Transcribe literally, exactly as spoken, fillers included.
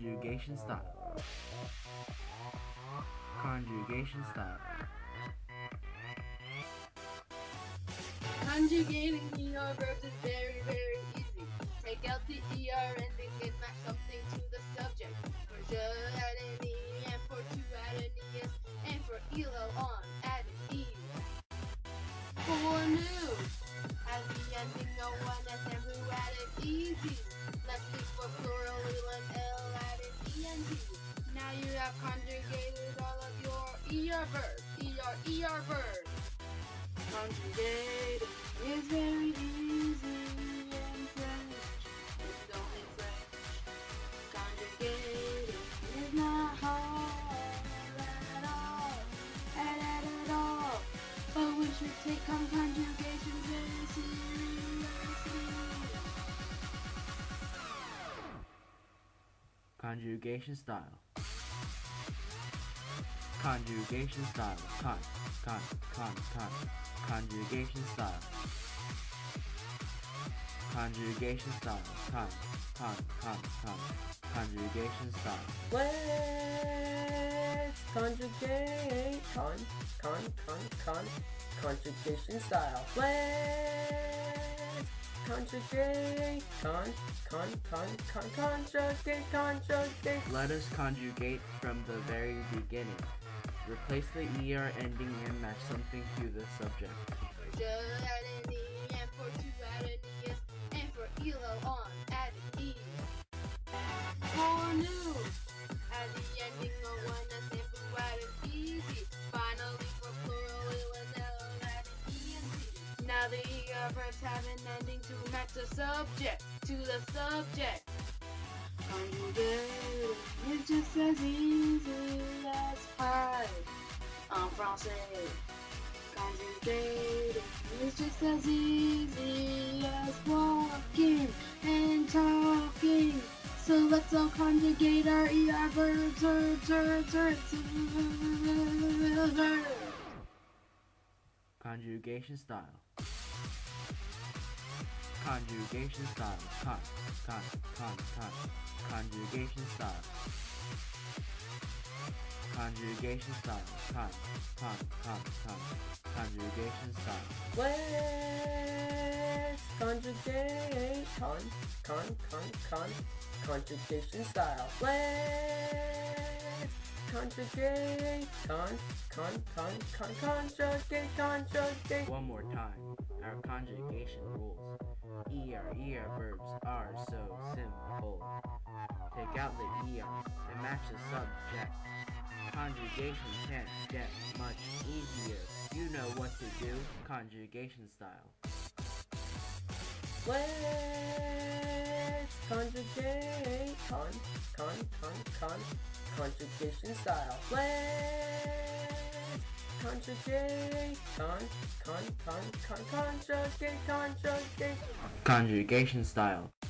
Conjugation style. Conjugation style. Conjugating E R verbs is very, very easy. Take out the E R ending and match something to the subject. For je, add an E, and for to, add an E S, and for elo, on, add an E. For new, as the ending no one S, and who, add an E Z. Let's speak for plural, and L, add an E N T. Now you have conjugated all of your E R verbs. E R, E R verbs. Conjugating is very easy in French, and only French. Conjugating is not hard at all, at, at, at all. But we should take con conjugations very seriously. Conjugation style. Conjugation style. Con, con, con, con. Conjugation style. Conjugation style. Con, con, con, con. Conjugation style. Let's conjugate. Con, con, con, con. Conjugation style. Let's conjugate. Con, con, con, con. Conjugate, conjugate. Let us conjugate from the very beginning. Replace the E R ending and match something to the subject. For je, add an E, and for to, add an E S, and for elo, on, add an E. For new, add the ending of one S, and for add an E Z. Finally, for plural, elo, and L, add an E N T. Now the E R verbs have an ending to match the subject, to the subject. Conjugating is just as easy as pie en français. Conjugating is just as easy as walking and talking. So let's all conjugate our E R verbs, verbs, verbs, verbs, verbs. Conjugation style. Conjugation style. Con, con, con, con. Conjugation style. Conjugation style. Con, con, con, con. Conjugation style. Let's conjugate. Con, con, con, con. Conjugation style. Let's conjugate. Con, con, con, con. Conjugate, conjugate. One more time. Our conjugation rules. E R, E R verbs are so simple. Take out the E R and match the subject. Conjugation can't get much easier. You know what to do. Conjugation style. Let's conjugate. Con, con, con, con. Conjugation style. Let's conjugate. Con, con, con, con. Conjugate, conjugate. Conjugation style.